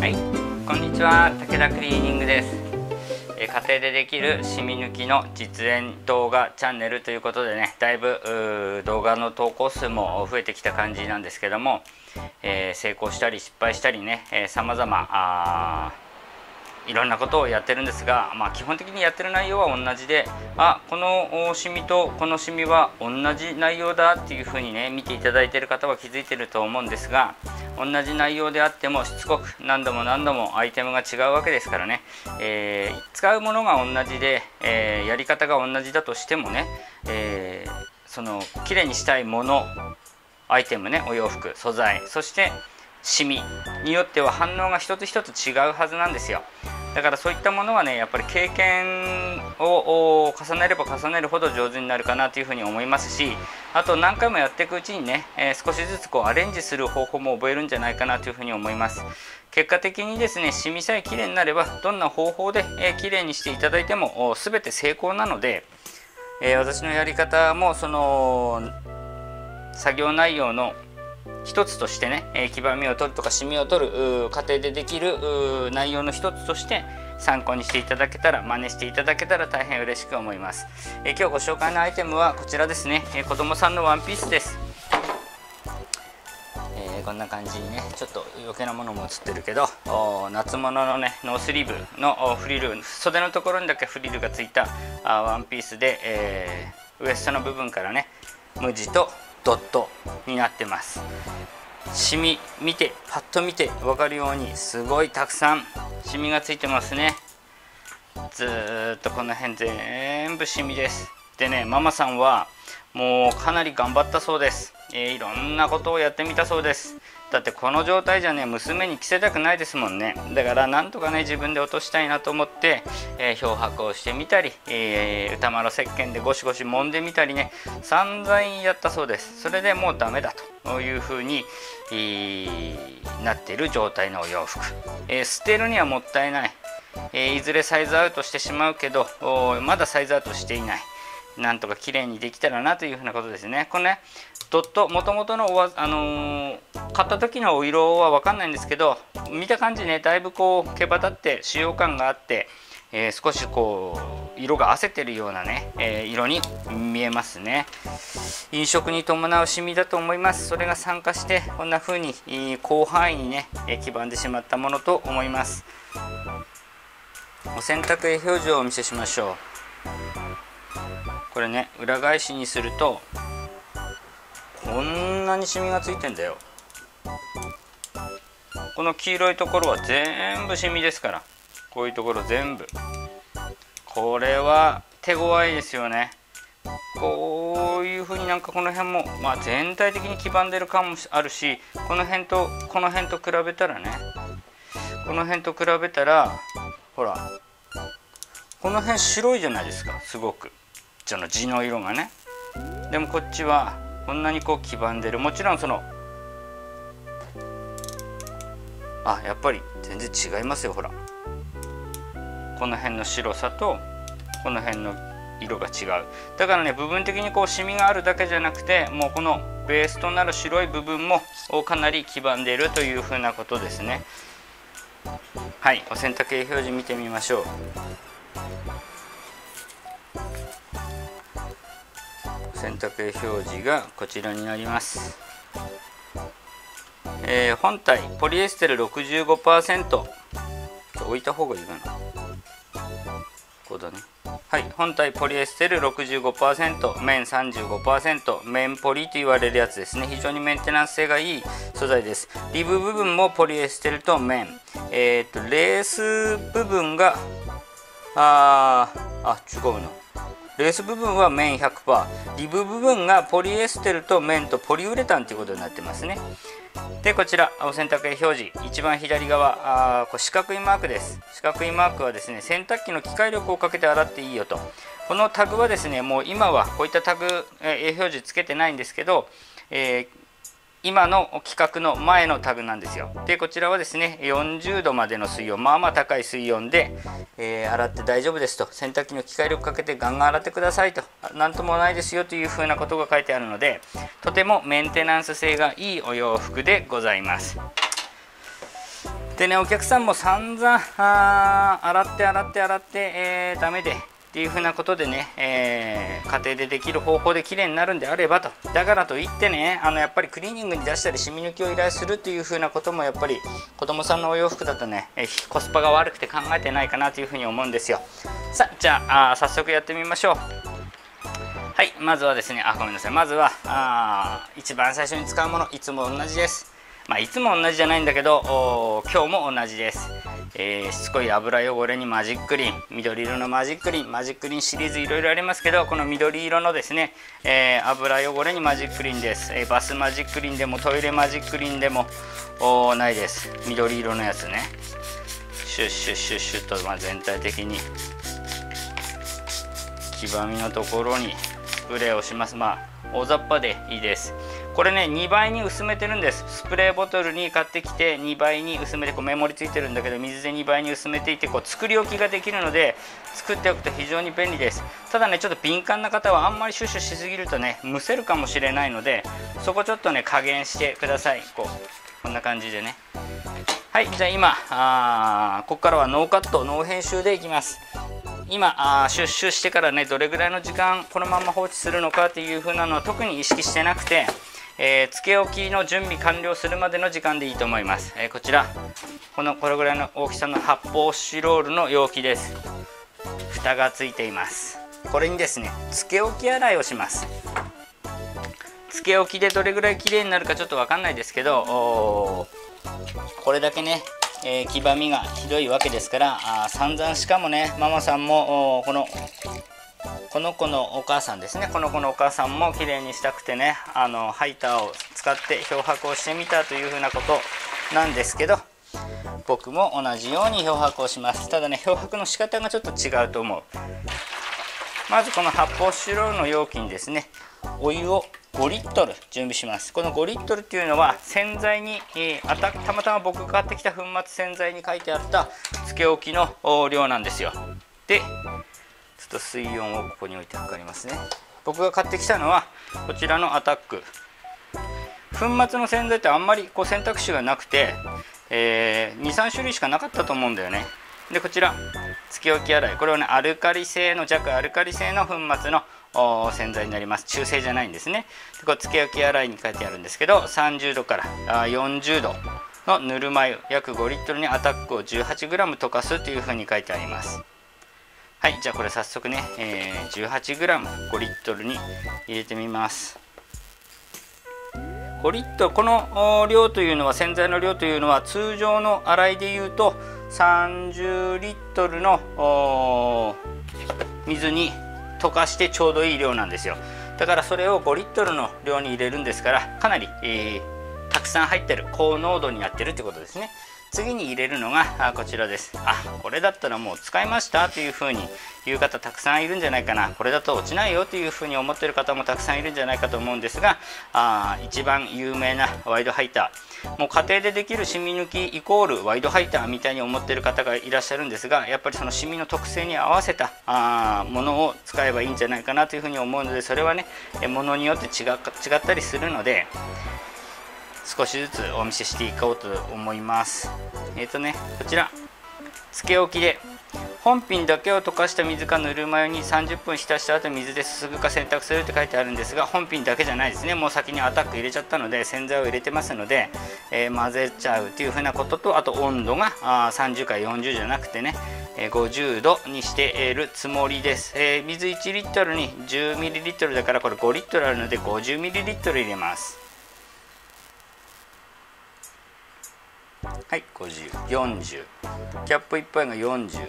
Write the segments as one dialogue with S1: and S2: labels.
S1: はい、こんにちは。武田クリーニングです。家庭でできるシミ抜きの実演動画チャンネルということでね、だいぶ動画の投稿数も増えてきた感じなんですけども、成功したり失敗したりね、様々いろんなことをやってるんですが、基本的にやってる内容は同じで、このシミとこのシミは同じ内容だっていうふうにね、見ていただいている方は気づいてると思うんですが、同じ内容であってもしつこく何度も何度もアイテムが違うわけですからね、使うものが同じで、やり方が同じだとしてもね、そのきれいにしたいもの、アイテムね、お洋服、素材、そしてシミによっては反応が一つ一つ違うはずなんですよ。だからそういったものはね、やっぱり経験を重ねれば重ねるほど上手になるかなというふうに思いますし、あと何回もやっていくうちにね、少しずつアレンジする方法も覚えるんじゃないかなというふうに思います。結果的にですね、シミさえきれいになればどんな方法できれいにしていただいても全て成功なので、私のやり方もその作業内容の一つとしてね、黄ばみを取るとかシミを取る家庭でできる内容の一つとして参考にしていただけたら、真似していただけたら大変嬉しく思います。今日ご紹介のアイテムはこちらですね。子供さんのワンピースです。こんな感じにね、ちょっと余計なものも映ってるけど、夏物のねノースリーブのフリル、袖のところにだけフリルがついたワンピースで、ウエストの部分からね無地とドットになってます。シミ見てパッと見て分かるようにすごいたくさんシミがついてますね。ずーっとこの辺全部シミです。でね、ママさんはもうかなり頑張ったそうです。いろんなことをやってみたそうです。だってこの状態じゃね、娘に着せたくないですもんね。だからなんとかね、自分で落としたいなと思って、漂白をしてみたり、歌丸石鹸でゴシゴシ揉んでみたりね、散々やったそうです。それでもうダメだというふうに、なっている状態のお洋服、捨てるにはもったいない、いずれサイズアウトしてしまうけどまだサイズアウトしていない、なんとか綺麗にできたらなというふうなことですね。これね、ドットもともとの買った時のお色は分かんないんですけど、見た感じね、だいぶ毛羽立って使用感があって、少し色が褪せてるようなね、色に見えますね。飲食に伴うシミだと思います。それが酸化してこんな風に広範囲にね黄ばんでしまったものと思います。お洗濯絵表示をお見せしましょう。これね、裏返しにするとこんなにシミがついてんだよ。この黄色いところは全部シミですから、こういうところ全部、これは手強いですよね。こういう風になんかこの辺も、全体的に黄ばんでる感もあるし、この辺とこの辺と比べたらね、この辺と比べたらほら、この辺白いじゃないですか、すごくその地の色がね。でもこっちはこんなに黄ばんでる。もちろんそのやっぱり全然違いますよ。ほら、この辺の白さとこの辺の色が違う。だからね、部分的にシミがあるだけじゃなくて、もうこのベースとなる白い部分もかなり黄ばんでいるというふうなことですね。はい、お洗濯絵表示見てみましょう。洗濯絵表示がこちらになります。本体ポリエステル 65%、 置いた方がいいかな、こうだね。はい、本体ポリエステル 65%、 綿 35%、 綿ポリと言われるやつですね。非常にメンテナンス性がいい素材です。リブ部分もポリエステルと綿、レース部分が違うな、レース部分は綿 100%、 リブ部分がポリエステルと綿とポリウレタンということになってますね。で、こちらお洗濯絵表示、一番左側、これ四角いマークです。四角いマークはですね、洗濯機の機械力をかけて洗っていいよと。このタグはですね、もう今はこういったタグ、絵表示つけてないんですけど、今の規格の前のタグなんですよ。で、こちらはですね、40度までの水温、まあまあ高い水温で、洗って大丈夫ですと、洗濯機の機械力かけてガンガン洗ってくださいと、なんともないですよというふうなことが書いてあるので、とてもメンテナンス性がいいお洋服でございます。 でね、お客さんも散々洗ってダメでっていうふうなことでね、家庭でできる方法できれいになるんであればと。だからといってね、やっぱりクリーニングに出したり染み抜きを依頼するっていうふうなこともやっぱり子供さんのお洋服だとね、コスパが悪くて考えてないかなというふうに思うんですよ。さあ、じゃあ早速やってみましょう。はい、まずはですね、ごめんなさい、まずは一番最初に使うもの、いつも同じです。いつも同じじゃないんだけど今日も同じです。しつこい油汚れにマジックリン、緑色のマジックリンシリーズいろいろありますけど、この緑色のですね、油汚れにマジックリンです。バスマジックリンでもトイレマジックリンでもないです。緑色のやつね、シュッシュッシュッシュッと、全体的に黄ばみのところにスプレーをします。大雑把でいいです。これね、2倍に薄めてるんです。スプレーボトルに買ってきて2倍に薄めて、メモリついてるんだけど水で2倍に薄めていて、作り置きができるので作っておくと非常に便利です。ただね、ちょっと敏感な方はあんまりシュッシュしすぎるとねむせるかもしれないので、そこちょっとね加減してください。こんな感じでね。はい、じゃあ今ここからはノーカットノー編集でいきます。今シュッシュしてからね、どれぐらいの時間このまま放置するのかっていう風なのは特に意識してなくて、つけ置きの準備完了するまでの時間でいいと思います。こちらこれぐらいの大きさの発泡スチロールの容器です。蓋がついています。これにですねつけ置き洗いをします。つけ置きでどれぐらいきれいになるかちょっと分かんないですけど、これだけね黄ばみがひどいわけですから、散々、しかもねママさんもこの子のお母さんですね、この子のお母さんも綺麗にしたくてねハイターを使って漂白をしてみたというふうなことなんですけど、僕も同じように漂白をします。ただね、漂白の仕方がちょっと違うと思う。まずこの発泡スチロールの容器にですねお湯を5リットル準備します。この5リットルっていうのは洗剤にたまたま僕が買ってきた粉末洗剤に書いてあったつけ置きの量なんですよ。でちょっと水温をここに置いて測りますね。僕が買ってきたのはこちらのアタック。粉末の洗剤ってあんまり選択肢がなくて、23種類しかなかったと思うんだよね。でこちらつけ置き洗い、これはね弱アルカリ性の粉末の洗剤になります。中性じゃないんですね。でこれつけ置き洗いに書いてあるんですけど、30度から40度のぬるま湯約5リットルにアタックを 18g 溶かすというふうに書いてあります。はい、じゃあこれ早速ね、18g5 リットルに入れてみます。5リットル、この量というのは、洗剤の量というのは通常の洗いでいうと30リットルの水に溶かしてちょうどいい量なんですよ。だからそれを5リットルの量に入れるんですから、かなり、たくさん入ってる、高濃度になってるってことですね。次に入れるのがこちらです。これだったらもう使いましたというふうに言う方たくさんいるんじゃないかな。これだと落ちないよというふうに思ってる方もたくさんいるんじゃないかと思うんですが、一番有名なワイドハイター、もう家庭でできる染み抜きイコールワイドハイターみたいに思ってる方がいらっしゃるんですが、やっぱりそのシミの特性に合わせたものを使えばいいんじゃないかなというふうに思うので、それはねものによって違ったりするので、少しずつお見せしていこうと思います。こちらつけ置きで本品だけを溶かした水かぬるま湯に30分浸した後水ですすぐか洗濯するって書いてあるんですが、本品だけじゃないですね。もう先にアタック入れちゃったので洗剤を入れてますので、混ぜちゃうというふうなことと、あと温度が30から40じゃなくてね50度にしているつもりです。水1リットルに 10ml だから、これ5リットルあるので 50ml 入れます。はい、50、40、キャップいっぱいが40、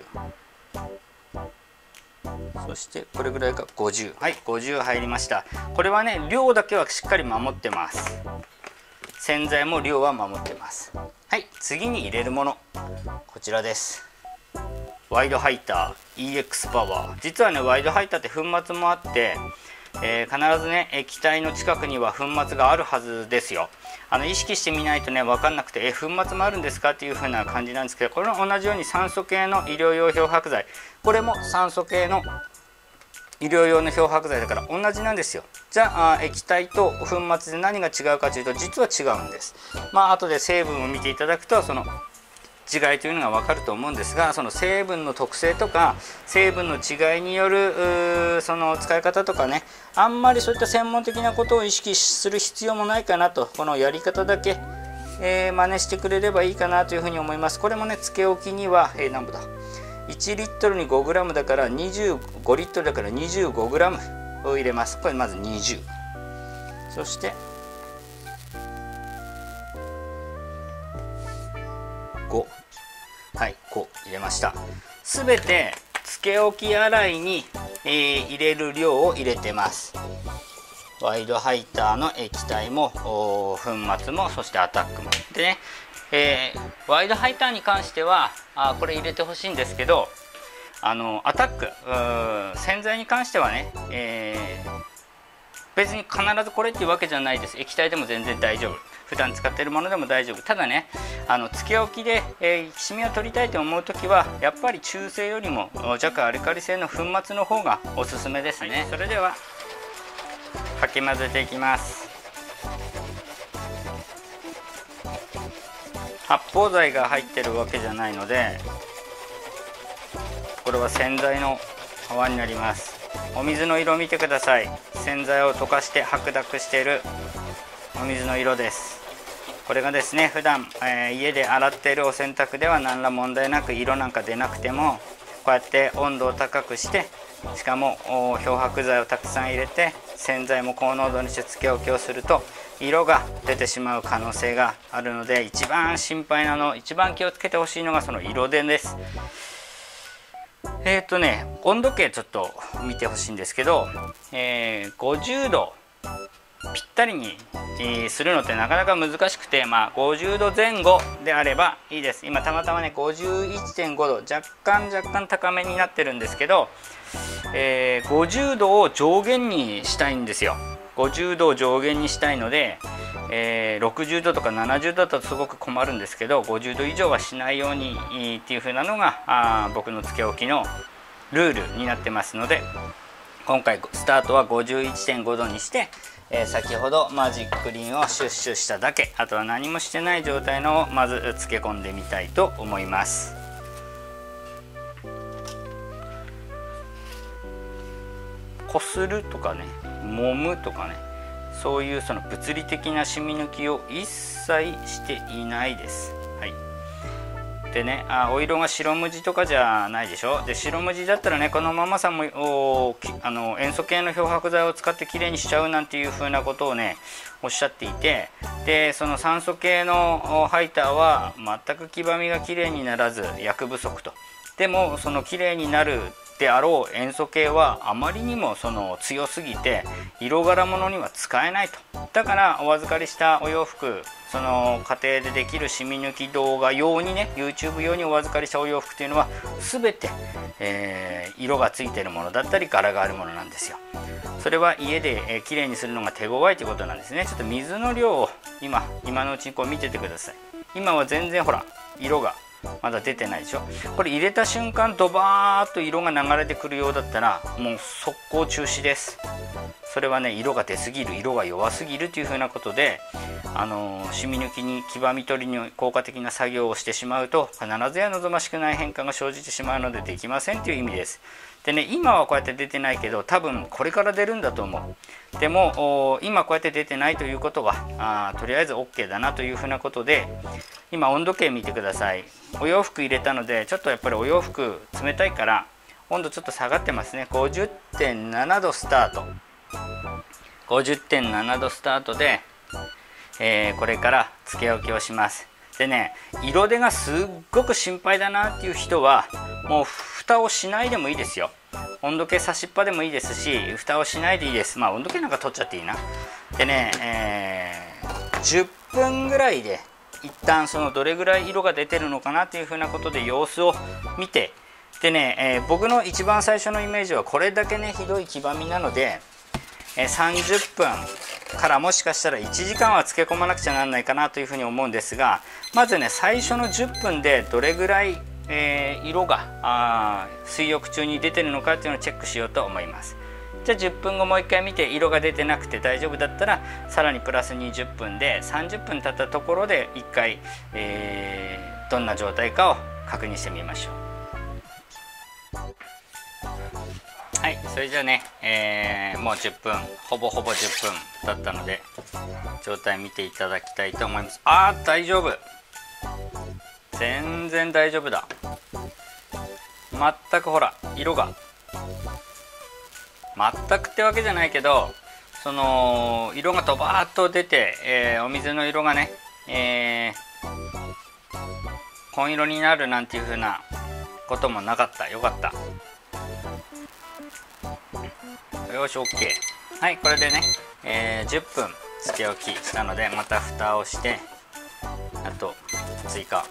S1: そしてこれぐらいが50、はい、50入りました。これはね量だけはしっかり守ってます。洗剤も量は守ってます。はい、次に入れるものこちらです。ワイドハイター EX パワー。実はねワイドハイターって粉末もあって、必ずね液体の近くには粉末があるはずですよ。意識してみないとね分かんなくて粉末もあるんですかっていう風な感じなんですけど、これも同じように酸素系の医療用漂白剤、これも酸素系の医療用の漂白剤だから同じなんですよ。じゃあ液体と粉末で何が違うかというと、実は違うんです。後で成分を見ていただくとその違いというのが分かると思うんですが、その成分の特性とか成分の違いによるその使い方とかね、あんまりそういった専門的なことを意識する必要もないかなと、このやり方だけ、真似してくれればいいかなというふうに思います。これもね、つけ置きには、何分だ、1リットルに 5g だから25リットルだから 25g を入れます。これまず20、そして5、はい、5入れました。すべてつけ置き洗いに、入れる量を入れてます。ワイドハイターの液体も粉末も、そしてアタックもでね、ワイドハイターに関してはこれ入れてほしいんですけど、アタック洗剤に関してはね、別に必ずこれっていうわけじゃないです。液体でも全然大丈夫、普段使っているものでも大丈夫。ただね、つけ置きで、シミを取りたいと思う時はやっぱり中性よりも弱アルカリ性の粉末の方がおすすめですね。それではかき混ぜていきます。発泡剤が入ってるわけじゃないので、これは洗剤の泡になります。お水の色見てください。洗剤を溶かして白濁しているお水の色です。これがですね、普段、家で洗っているお洗濯では何ら問題なく、色なんか出なくても、こうやって温度を高くして、しかも漂白剤をたくさん入れて洗剤も高濃度にしてつけ置きをすると色が出てしまう可能性があるので、一番心配なの、一番気をつけてほしいのがその色出です。温度計ちょっと見てほしいんですけど、50度ぴったりにするのってなかなか難しくて、50度前後であればいいです。今たまたまね 51.5 度、若干高めになってるんですけど、50度を上限にしたいんですよ。50度を上限にしたいので、60度とか70度だとすごく困るんですけど、50度以上はしないようにっていう風なのが僕のつけ置きのルールになってますので、今回スタートは 51.5 度にして、先ほどマジックリンをシュッシュしただけ、あとは何もしてない状態のをまず漬け込んでみたいと思います。こするとかね、揉むとかね、そういうその物理的な染み抜きを一切していないです。はい。でね、お色が白無地とかじゃないでしょ。で、白無地だったらね、このママさんも塩素系の漂白剤を使ってきれいにしちゃうなんていう風なことをねおっしゃっていて、でその酸素系のハイターは全く黄ばみがきれいにならず薬不足と。でもそのきれいになるであろう塩素系はあまりにもその強すぎて色柄物には使えないと。だからお預かりしたお洋服、その家庭でできる染み抜き動画用にね、 YouTube 用にお預かりしたお洋服というのは全て、色がついているものだったり柄があるものなんですよ。それは家で、きれいにするのが手強いということなんですね。ちょっと水の量を今のうちにこう見ててください。今は全然ほら色がまだ出てないでしょ。これ入れた瞬間ドバーッと色が流れてくるようだったらもう速攻中止です。それはね、色が出すぎる、色が弱すぎるというふうなことで、染み抜きに黄ばみ取りに効果的な作業をしてしまうと必ずや望ましくない変化が生じてしまうのでできませんという意味です。でね、今はこうやって出てないけど多分これから出るんだと思う。でも今こうやって出てないということはとりあえず OK だなというふうなことで、今温度計見てください。お洋服入れたのでちょっとやっぱりお洋服冷たいから温度ちょっと下がってますね。 50.7 度スタート、50.7 度スタートで、これからつけ置きをします。でね、色出がすっごく心配だなっていう人はもう蓋をしないでもいいですよ。温度計差しっぱでもいいですし、蓋をしないでいいです。温度計なんか取っちゃっていいな。でね、10分ぐらいで一旦そのどれぐらい色が出てるのかなっていうふうなことで様子を見て、でね、僕の一番最初のイメージはこれだけねひどい黄ばみなので、30分からもしかしたら1時間は漬け込まなくちゃなんないかなというふうに思うんですが、まずね最初の10分でどれぐらい、色が水浴中に出てるのかっていうのをチェックしようと思います。じゃあ10分後もう一回見て色が出てなくて大丈夫だったらさらにプラス20分で30分経ったところで1回、 どんな状態かを確認してみましょう。はい、それじゃあね、もう10分ほぼ10分経ったので状態見ていただきたいと思います。大丈夫、全然大丈夫だ。全くほら色が全くってわけじゃないけど、その色がドバーッと出て、お水の色がね、紺色になるなんていう風なこともなかった。よかった。よし OK。 はい、これでね、10分つけ置きしたので、また蓋をして、あと追加、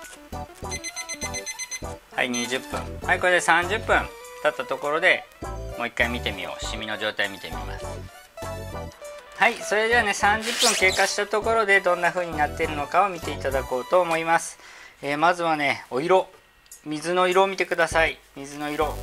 S1: はい、20分。はい、これで30分経ったところでもう一回見てみよう。シミの状態見てみます。はい、それではね、30分経過したところでどんな風になっているのかを見ていただこうと思います。まずはね、お色、水の色を見てください。水の色、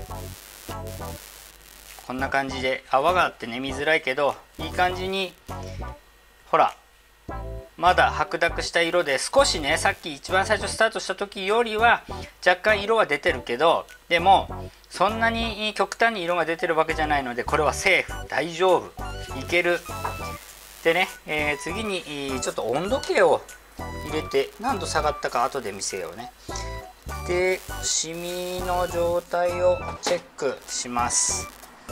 S1: こんな感じで泡があってね、見づらいけどいい感じに、ほらまだ白濁した色で、少しね、さっき一番最初スタートした時よりは若干色は出てるけど、でもそんなに極端に色が出てるわけじゃないので、これはセーフ、大丈夫、いける。でね、次にちょっと温度計を入れて何度下がったか後で見せようね。で、シミの状態をチェックします。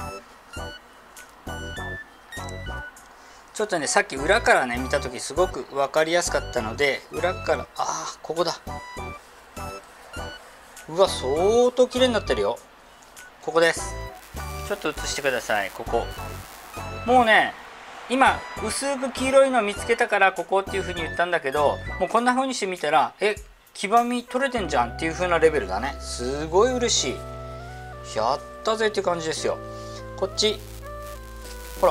S1: ちょっとね、さっき裏からね見た時すごく分かりやすかったので、裏から、ここだ。うわ、相当綺麗になってるよ。ここです。ちょっと映してください。ここもうね、今薄く黄色いの見つけたからここっていう風に言ったんだけど、もうこんな風にしてみたら、黄ばみ取れてんじゃんっていう風なレベルだね。すごい嬉しい。やったぜっていう感じですよ。こっちほら、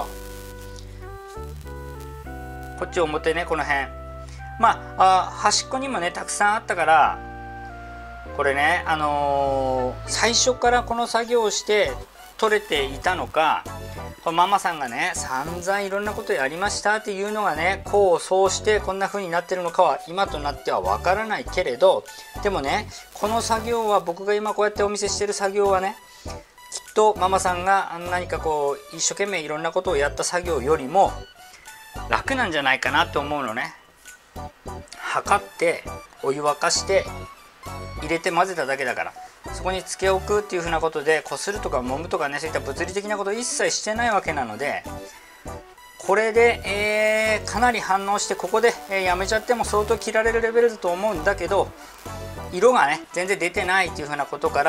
S1: こっち表ね、この辺、端っこにもねたくさんあったから、これね、最初からこの作業をして取れていたのか、ママさんがね散々いろんなことやりましたっていうのがね、こうそうしてこんな風になってるのかは今となってはわからないけれど、でもね、この作業は、僕が今こうやってお見せしてる作業はね、きっとママさんが何かこう一生懸命いろんなことをやった作業よりも楽なんじゃないかなと思うのね。測ってお湯沸かして入れて混ぜただけだから、そこにつけ置くっていう風なことで、こするとか揉むとかね、そういった物理的なこと一切してないわけなので、これで、かなり反応して、ここで、やめちゃっても相当切られるレベルだと思うんだけど、色がね全然出てないっていう風なことから、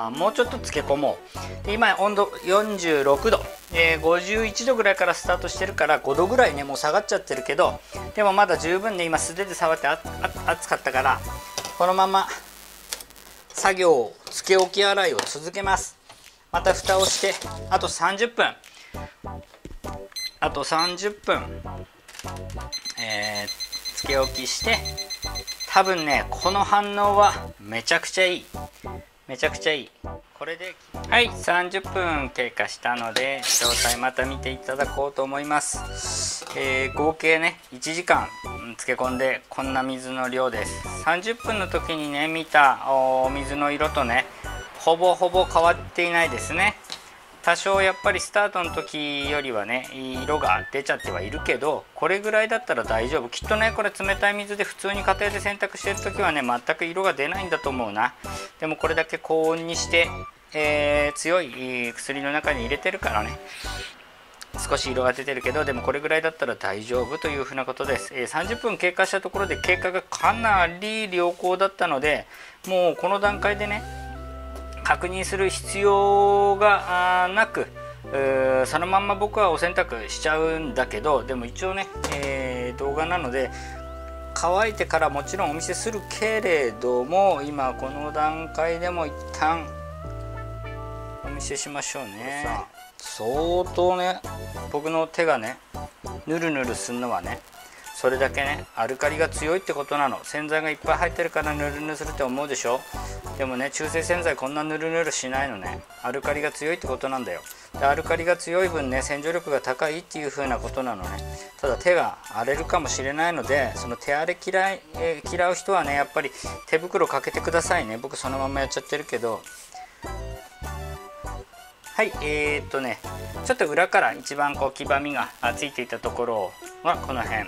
S1: もうちょっと漬け込もう。で、今温度46度、51度ぐらいからスタートしてるから5度ぐらいねもう下がっちゃってるけど、でもまだ十分ね、今素手で触って熱かったから、このまま作業を、つけ置き洗いを続けます。また蓋をしてあと30分、つけ置きして、多分ねこの反応はめちゃくちゃいい、めちゃくちゃいい。これではい、30分経過したので状態また見ていただこうと思います。合計ね1時間漬け込んでこんな水の量です。30分の時にね見たお水の色とねほぼほぼ変わっていないですね。多少やっぱりスタートの時よりはね色が出ちゃってはいるけど、これぐらいだったら大丈夫。きっとねこれ冷たい水で普通に家庭で洗濯してる時はね全く色が出ないんだと思うな。でもこれだけ高温にして、強い薬の中に入れてるからね少し色が出てるけど、でもこれぐらいだったら大丈夫というふうなことです。30分経過したところで経過がかなり良好だったので、もうこの段階でね確認する必要がなく、そのまんま僕はお洗濯しちゃうんだけど、でも一応ね、動画なので乾いてからもちろんお見せするけれども、今この段階でも一旦お見せしましょうね。相当ね僕の手がねヌルヌルするのはね、それだけねアルカリが強いってことなの。洗剤がいっぱい入ってるからヌルヌルするって思うでしょ。でもね中性洗剤こんなヌルヌルしないのね。アルカリが強いってことなんだよ。 でアルカリが強い分ね洗浄力が高いっていう風なことなのね。ただ手が荒れるかもしれないので、その手荒れ嫌う人はねやっぱり手袋かけてくださいね。僕そのままやっちゃってるけど。はい、ちょっと裏から一番こう黄ばみがついていたところはこの辺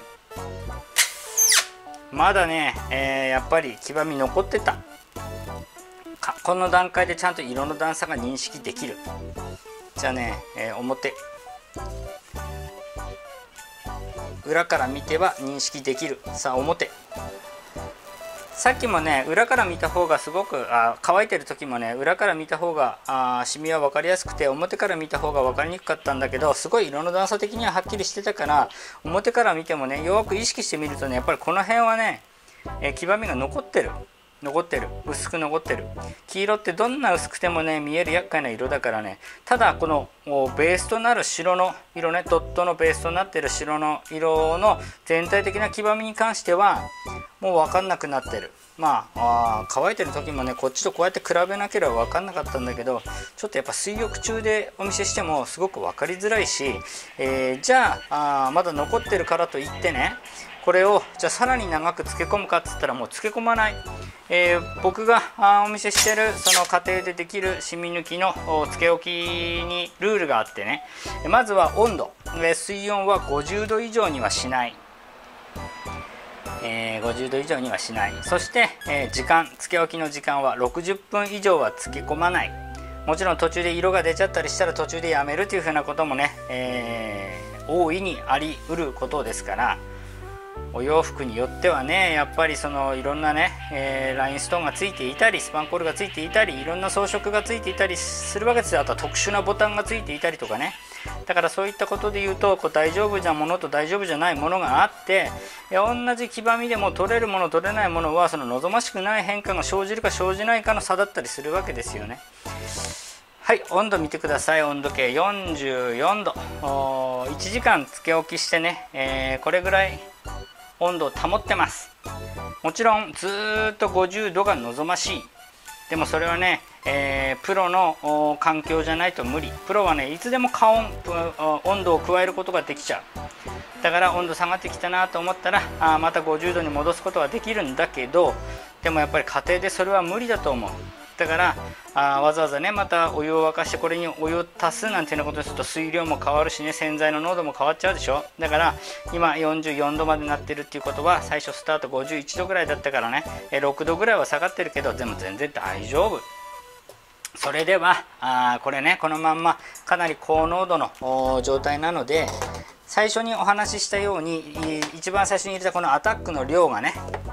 S1: まだね、やっぱり黄ばみ残ってた。この段階でちゃんと色の段差が認識できる。じゃあね、表裏から見ては認識できる。さあ表、さっきもね裏から見た方がすごく乾いてる時もね裏から見た方がシミは分かりやすくて、表から見た方が分かりにくかったんだけど、すごい色の段差的にははっきりしてたから、表から見てもねよく意識してみるとねやっぱりこの辺はね、黄ばみが残ってる、薄く残ってる。黄色ってどんな薄くてもね見える厄介な色だからね。ただこのベースとなる白の色ね、ドットのベースとなってる白の色の全体的な黄ばみに関してはもう分かんなくなってる。乾いてる時もねこっちとこうやって比べなければ分かんなかったんだけど、ちょっとやっぱ水浴中でお見せしてもすごく分かりづらいし、じゃあまだ残ってるからといってねこれをじゃあさらに長く漬け込むかっつったらもう漬け込まない。僕がお見せしてるその家庭でできるシミ抜きの漬け置きにルールがあってね、まずは温度、水温は50度以上にはしない、50度以上にはしない。そして、漬け置きの時間は60分以上は漬け込まない。もちろん途中で色が出ちゃったりしたら途中でやめるというふうなこともね、大いにありうることですから、お洋服によってはねやっぱりそのいろんなね、ラインストーンがついていたりスパンコールがついていたりいろんな装飾がついていたりするわけですよ。あとは特殊なボタンがついていたりとかね。だからそういったことで言うと大丈夫なものと大丈夫じゃないものがあって、同じ黄ばみでも取れるもの取れないものはその望ましくない変化が生じるか生じないかの差だったりするわけですよね。はい、温度見てください。温度計44度、1時間つけ置きしてね、これぐらい温度を保ってます。もちろんずっと50度が望ましい。でもそれはね、プロの環境じゃないと無理。プロはねいつでも温度を加えることができちゃう。だから温度下がってきたなと思ったらまた50度に戻すことはできるんだけど、でもやっぱり家庭でそれは無理だと思う。だからわざわざねまたお湯を沸かしてこれにお湯を足すなんていうようなことをすると水量も変わるしね、洗剤の濃度も変わっちゃうでしょ。だから今44度までなってるっていうことは最初スタート51度ぐらいだったからね6度ぐらいは下がってるけどでも全然大丈夫。それではこれねこのまんまかなり高濃度の状態なので、最初にお話ししたように一番最初に入れたこのアタックの量がね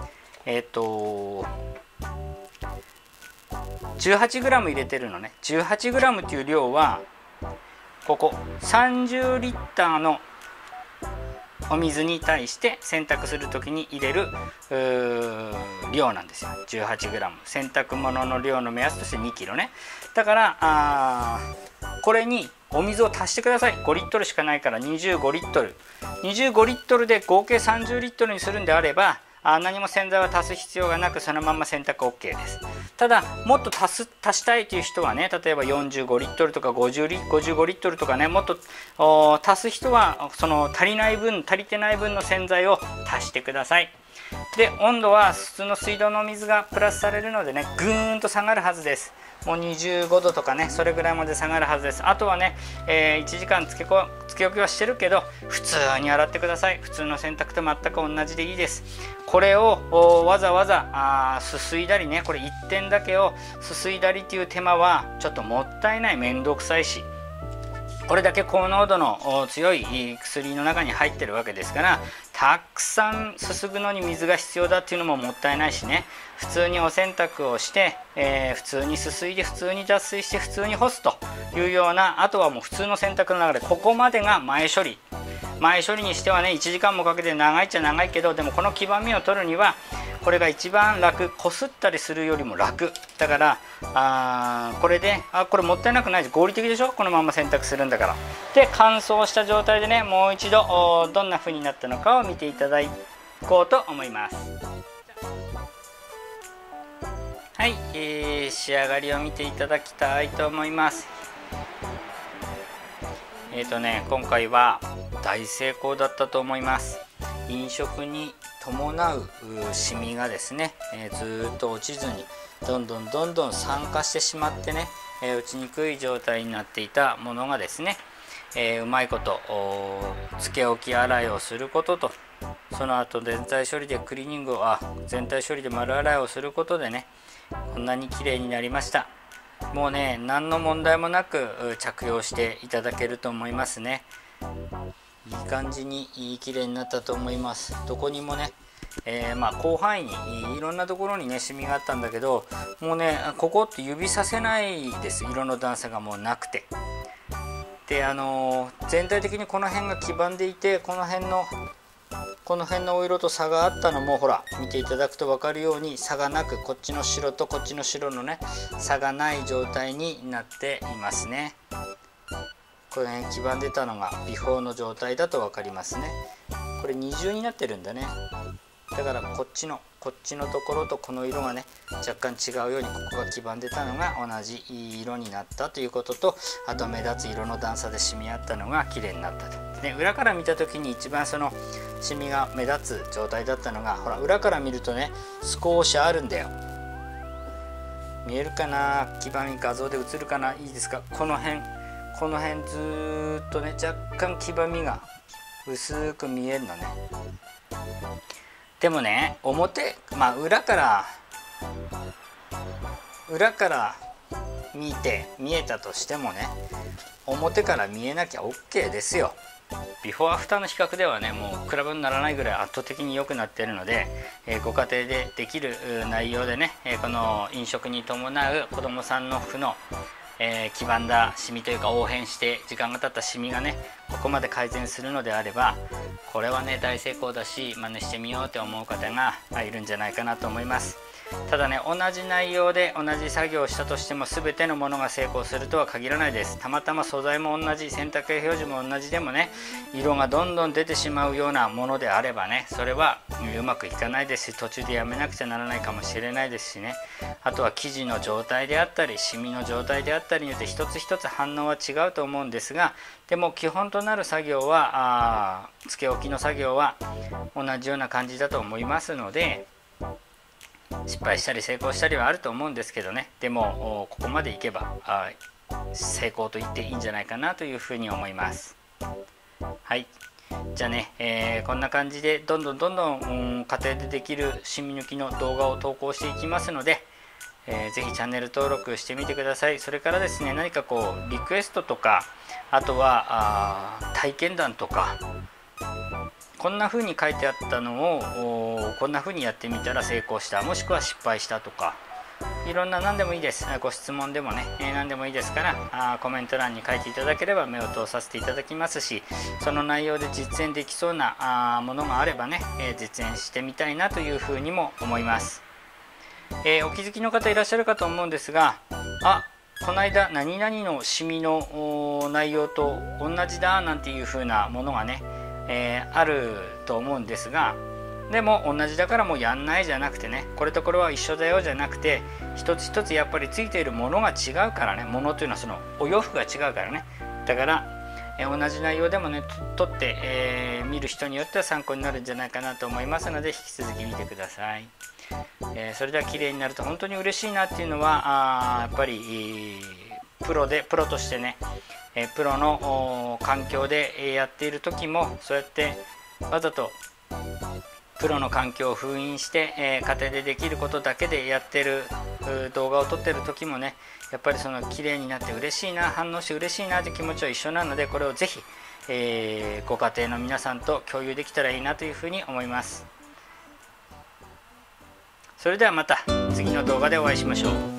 S1: 18g 入れてるのね。18g っていう量はここ30リッターのお水に対して洗濯する時に入れる量なんですよ。 18g 洗濯物の量の目安として 2kg ね。だからこれにお水を足してください。5リットルしかないから25リットル25リットルで合計30リットルにするんであれば何も洗剤は足す必要がなくそのまま洗濯 OK です。ただもっと足したいという人はね例えば45リットルとか55リットルとかねもっと足す人はその足りてない分の洗剤を足してください。で温度は普通の水道の水がプラスされるのでねぐーんと下がるはずです。もう25度とかねそれぐらいまで下がるはずです。あとはね、1時間つけ置きはしてるけど普通に洗ってください。普通の洗濯と全く同じでいいです。これをわざわざすすいだりねこれ1点だけをすすいだりっていう手間はちょっともったいない、面倒くさいし、これだけ高濃度の強い薬の中に入ってるわけですからたくさんすすぐのに水が必要だっていうのももったいないしね、普通にお洗濯をして、普通にすすいで普通に脱水して普通に干すというような、あとはもう普通の洗濯の流れ、ここまでが前処理にしてはね1時間もかけて長いっちゃ長いけど、でもこの黄ばみを取るにはこれが一番楽、こすったりするよりも楽だからこれでこれもったいなくないし合理的でしょ、このまま洗濯するんだから。で乾燥した状態でねもう一度どんな風になったのかを見ていただこうと思います。はい、仕上がりを見ていただきたいと思います。 今回は大成功だったと思います。飲食に伴うシミがですね、ずっと落ちずにどんどん酸化してしまってね、落ちにくい状態になっていたものがですね、うまいことつけ置き洗いをすることと、その後全体処理でクリーニングを全体処理で丸洗いをすることでね、こんなに綺麗になりました。もうね、何の問題もなく着用していただけると思いますね。いい感じに綺麗になったと思います。どこにもね、広範囲にいろんなところにねシミがあったんだけど、もうねここって指させないです。色の段差がもうなくて、で全体的にこの辺が黄ばんでいて、この辺のお色と差があったのもほら見ていただくと分かるように差がなく、こっちの白とこっちの白のね差がない状態になっていますね。この辺黄ばんでたのがビフォーの状態だと分かりますね。これ二重になってるんだね。だからこっちのところとこの色がね若干違うように、ここが黄ばんでたのが同じ色になったということと、あと目立つ色の段差で染み合ったのが綺麗になったと。で裏から見た時に一番そのシミが目立つ状態だったのが、ほら裏から見るとね少しあるんだよ。見えるかな、黄ばみ画像で映るかな、いいですか。この辺ずーっとね若干黄ばみが薄く見えるのね。でもね裏から見えたとしてもね、表から見えなきゃ OK ですよ。ビフォーアフターの比較ではねもう比べにならないぐらい圧倒的に良くなっているので、ご家庭でできる内容でね、この飲食に伴う子どもさんの負の黄ばんだシミというか、応変して時間が経ったシミがねここまで改善するのであれば、これはね大成功だし真似してみようって思う方がいるんじゃないかなと思います。ただね、同じ内容で同じ作業をしたとしても全てのものが成功するとは限らないです。たまたま素材も同じ、洗濯表示も同じでもね、色がどんどん出てしまうようなものであればね、それはうまくいかないですし、途中でやめなくちゃならないかもしれないですしね。あとは生地の状態であったりシミの状態であったりによって一つ一つ反応は違うと思うんですが、でも基本となる作業はつけ置きの作業は同じような感じだと思いますので、失敗したり成功したりはあると思うんですけどね、でもここまでいけば成功と言っていいんじゃないかなというふうに思います。はい、じゃあね、こんな感じでどんどん家庭でできるシミ抜きの動画を投稿していきますので、ぜひチャンネル登録してみてください。それからですね、何かリクエストとか、あとは体験談とか、こんな風に書いてあったのをこんな風にやってみたら成功した、もしくは失敗したとか、いろんな何でもいいです。ご質問でもね、何でもいいですからコメント欄に書いていただければ目を通させていただきますし、その内容で実践できそうなものがあればね、実演してみたいなというふうにも思います。お気づきの方いらっしゃるかと思うんですが、この間何々のシミの内容と同じだなんていう風なものがね、あると思うんですが、でも同じだからもうやんないじゃなくてね、これとこれは一緒だよじゃなくて、一つ一つやっぱりついているものが違うからね、ものというのはそのお洋服が違うからね、だから同じ内容でもね撮って、見る人によっては参考になるんじゃないかなと思いますので、引き続き見てください。それでは綺麗になると本当に嬉しいなっていうのは、やっぱりプロとしてね、プロの環境でやっている時もそうやってわざとプロの環境を封印して、家庭でできることだけでやってる動画を撮ってる時もね、やっぱりその綺麗になって嬉しいな、反応して嬉しいなという気持ちは一緒なので、これをぜひ、ご家庭の皆さんと共有できたらいいなというふうに思います。それではまた次の動画でお会いしましょう。